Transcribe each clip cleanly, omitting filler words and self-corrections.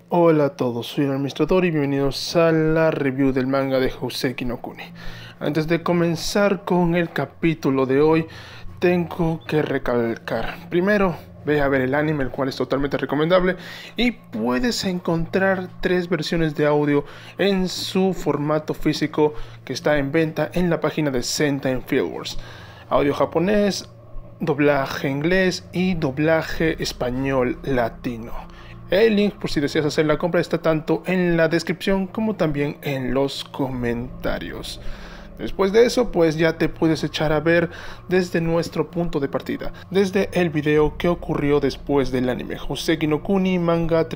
Hola a todos, soy el administrador y bienvenidos a la review del manga de Hoseki no Kuni. Antes de comenzar con el capítulo de hoy, tengo que recalcar. Primero, ve a ver el anime, el cual es totalmente recomendable, y puedes encontrar 3 versiones de audio en su formato físico que está en venta en la página de Sentai Filmworks. Audio japonés, doblaje inglés y doblaje español latino. El link, por si deseas hacer la compra, está tanto en la descripción como también en los comentarios. Después de eso, pues ya te puedes echar a ver desde nuestro punto de partida, desde el video que ocurrió después del anime Hoseki no Kuni manga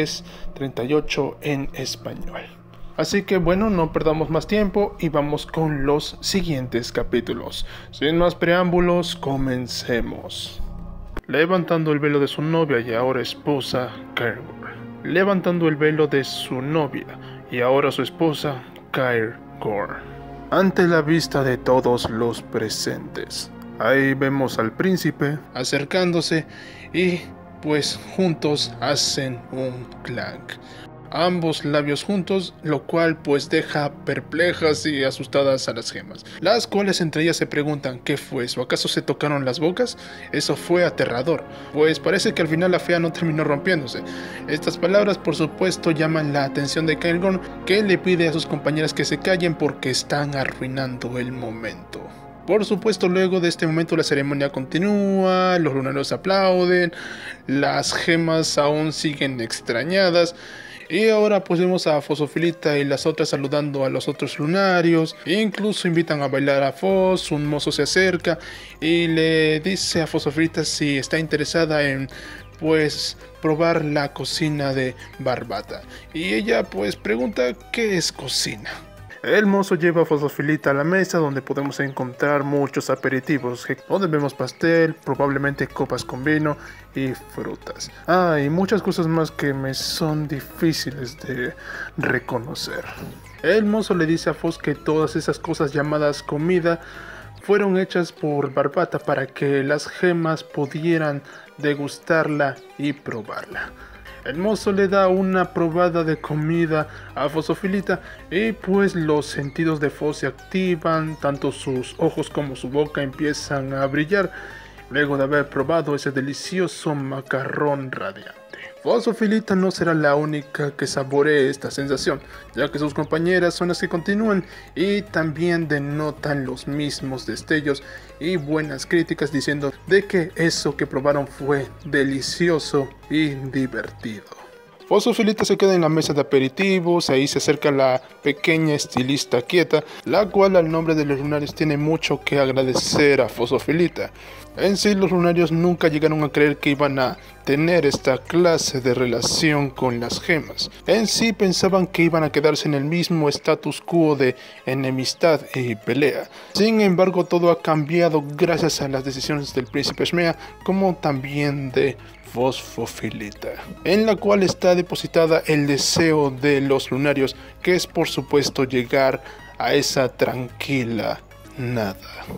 33-38 en español. Así que bueno, no perdamos más tiempo y vamos con los siguientes capítulos. Sin más preámbulos, comencemos. Levantando el velo de su novia y ahora esposa, Kair Gor. Levantando el velo de su novia y ahora su esposa, Kair Gor. Ante la vista de todos los presentes. Ahí vemos al príncipe acercándose y pues juntos hacen un clank. Ambos labios juntos, lo cual pues deja perplejas y asustadas a las gemas, las cuales entre ellas se preguntan ¿qué fue eso? ¿Acaso se tocaron las bocas? Eso fue aterrador, pues parece que al final la fea no terminó rompiéndose. Estas palabras por supuesto llaman la atención de Kair Gor, que le pide a sus compañeras que se callen porque están arruinando el momento. Por supuesto, luego de este momento la ceremonia continúa, los lunarios aplauden, las gemas aún siguen extrañadas. Y ahora pues vemos a Fosofilita y las otras saludando a los otros lunarios. Incluso invitan a bailar a Fos. Un mozo se acerca y le dice a Fosofilita si está interesada en pues probar la cocina de Barbata. Y ella pues pregunta ¿qué es cocina? El mozo lleva a Fosofilita a la mesa donde podemos encontrar muchos aperitivos, donde vemos pastel, probablemente copas con vino y frutas. Y muchas cosas más que me son difíciles de reconocer. El mozo le dice a Fos que todas esas cosas llamadas comida fueron hechas por Barbata para que las gemas pudieran degustarla y probarla. El mozo le da una probada de comida a Fosofilita y pues los sentidos de Fos se activan, tanto sus ojos como su boca empiezan a brillar luego de haber probado ese delicioso macarrón radiante. Fosofilita no será la única que saboree esta sensación, ya que sus compañeras son las que continúan y también denotan los mismos destellos y buenas críticas diciendo de que eso que probaron fue delicioso y divertido. Fosofilita se queda en la mesa de aperitivos, ahí se acerca la pequeña estilista quieta, la cual al nombre de los lunarios tiene mucho que agradecer a Fosofilita. En sí los lunarios nunca llegaron a creer que iban a tener esta clase de relación con las gemas. En sí pensaban que iban a quedarse en el mismo status quo de enemistad y pelea. Sin embargo todo ha cambiado gracias a las decisiones del príncipe Shmea como también de Fosofilita, en la cual está depositada el deseo de los lunarios, que es por supuesto llegar a esa tranquila nada.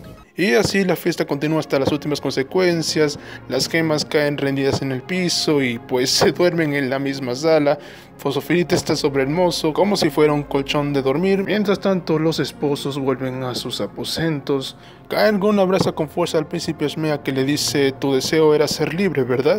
Y así la fiesta continúa hasta las últimas consecuencias, las gemas caen rendidas en el piso y pues se duermen en la misma sala. Fosofilita está sobre el mozo como si fuera un colchón de dormir. Mientras tanto los esposos vuelven a sus aposentos. Kair Gor abraza con fuerza al príncipe Shmea que le dice tu deseo era ser libre, ¿verdad?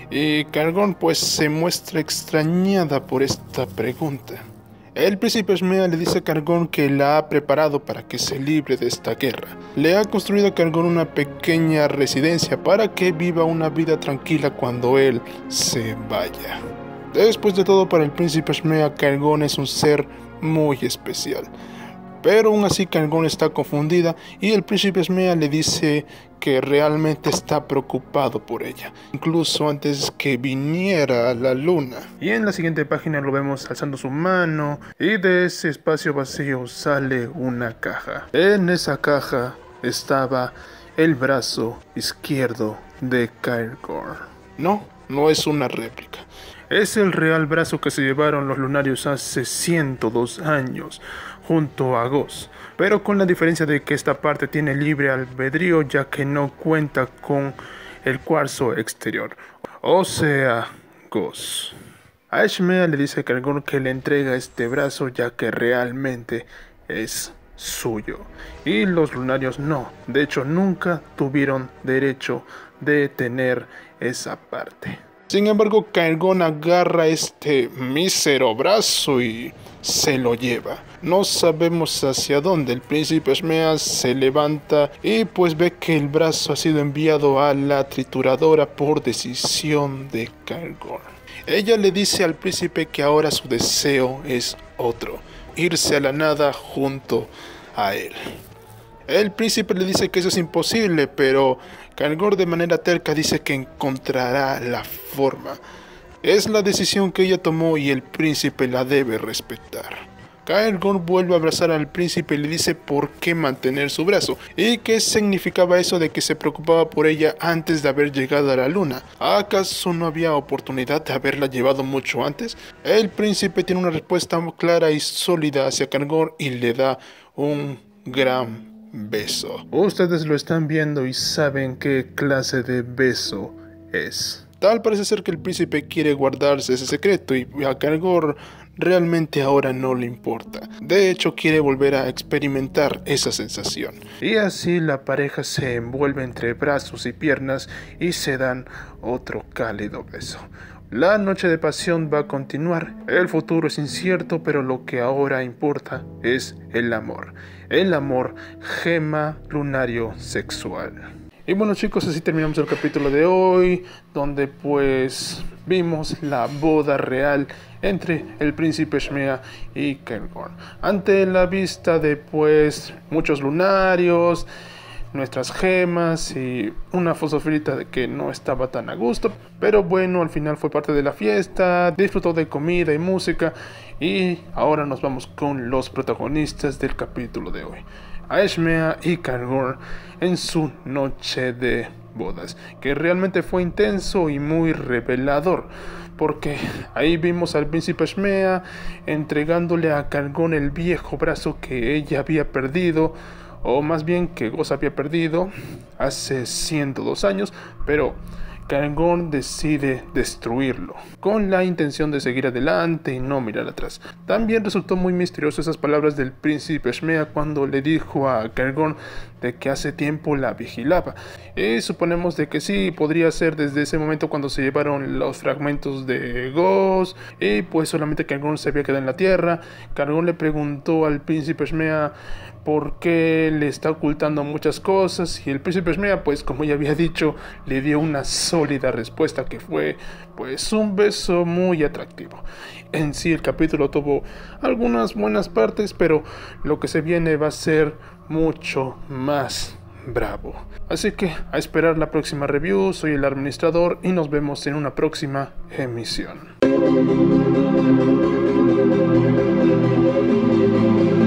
Y Kair Gor pues se muestra extrañada por esta pregunta. El príncipe Shmea le dice a Kair Gor que la ha preparado para que se libre de esta guerra. Le ha construido a Kair Gor una pequeña residencia para que viva una vida tranquila cuando él se vaya. Después de todo, para el príncipe Shmea, Kair Gor es un ser muy especial. Pero aún así Kair Gor está confundida y el príncipe Shmea le dice que realmente está preocupado por ella, incluso antes que viniera la luna. Y en la siguiente página lo vemos alzando su mano y de ese espacio vacío sale una caja. En esa caja estaba el brazo izquierdo de Kair Gor. No es una réplica. Es el real brazo que se llevaron los lunarios hace 102 años junto a Gos, pero con la diferencia de que esta parte tiene libre albedrío ya que no cuenta con el cuarzo exterior, o sea, Gos. Aeshmea le dice a Cargón que le entrega este brazo ya que realmente es suyo. Y los lunarios no, de hecho nunca tuvieron derecho de tener esa parte. Sin embargo, Cargón agarra este mísero brazo y se lo lleva. No sabemos hacia dónde. El príncipe Aeshmea se levanta y pues ve que el brazo ha sido enviado a la trituradora por decisión de Cargón. Ella le dice al príncipe que ahora su deseo es otro, irse a la nada junto a él. El príncipe le dice que eso es imposible, pero Cargón de manera terca dice que encontrará la forma. Es la decisión que ella tomó y el príncipe la debe respetar. Cargón vuelve a abrazar al príncipe y le dice por qué mantener su brazo y qué significaba eso de que se preocupaba por ella antes de haber llegado a la luna. ¿Acaso no había oportunidad de haberla llevado mucho antes? El príncipe tiene una respuesta clara y sólida hacia Cargón y le da un gran beso. Ustedes lo están viendo y saben qué clase de beso es. Tal parece ser que el príncipe quiere guardarse ese secreto y a Cargón realmente ahora no le importa. De hecho, quiere volver a experimentar esa sensación. Y así la pareja se envuelve entre brazos y piernas y se dan otro cálido beso. La noche de pasión va a continuar. El futuro es incierto, pero lo que ahora importa es el amor. El amor gema lunario sexual. Y bueno chicos, así terminamos el capítulo de hoy, donde pues vimos la boda real entre el príncipe Aeshmea y Cargón. Ante la vista de pues muchos lunarios, nuestras gemas y una fosforita de que no estaba tan a gusto, pero bueno, al final fue parte de la fiesta, disfrutó de comida y música y ahora nos vamos con los protagonistas del capítulo de hoy. Aeshmea y Cargón en su noche de bodas, que realmente fue intenso y muy revelador, porque ahí vimos al príncipe Aeshmea entregándole a Cargón el viejo brazo que ella había perdido, o más bien que Goz había perdido hace 102 años, pero Cargón decide destruirlo, con la intención de seguir adelante y no mirar atrás. También resultó muy misterioso esas palabras del príncipe Aeshmea cuando le dijo a Cargón de que hace tiempo la vigilaba. Y suponemos de que sí, podría ser desde ese momento cuando se llevaron los fragmentos de Goz, y pues solamente Cargón se había quedado en la tierra. Cargón le preguntó al príncipe Aeshmea por qué le está ocultando muchas cosas, y el príncipe Aeshmea, pues como ya había dicho, le dio una sólida respuesta que fue pues un beso muy atractivo. En sí el capítulo tuvo algunas buenas partes, pero lo que se viene va a ser mucho más bravo. Así que a esperar la próxima review. Soy el administrador y nos vemos en una próxima emisión.